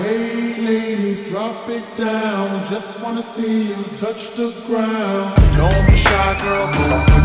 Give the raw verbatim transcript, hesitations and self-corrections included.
Hey ladies, drop it down. Just wanna see you touch the ground. Know I'm a shy girl, but I'm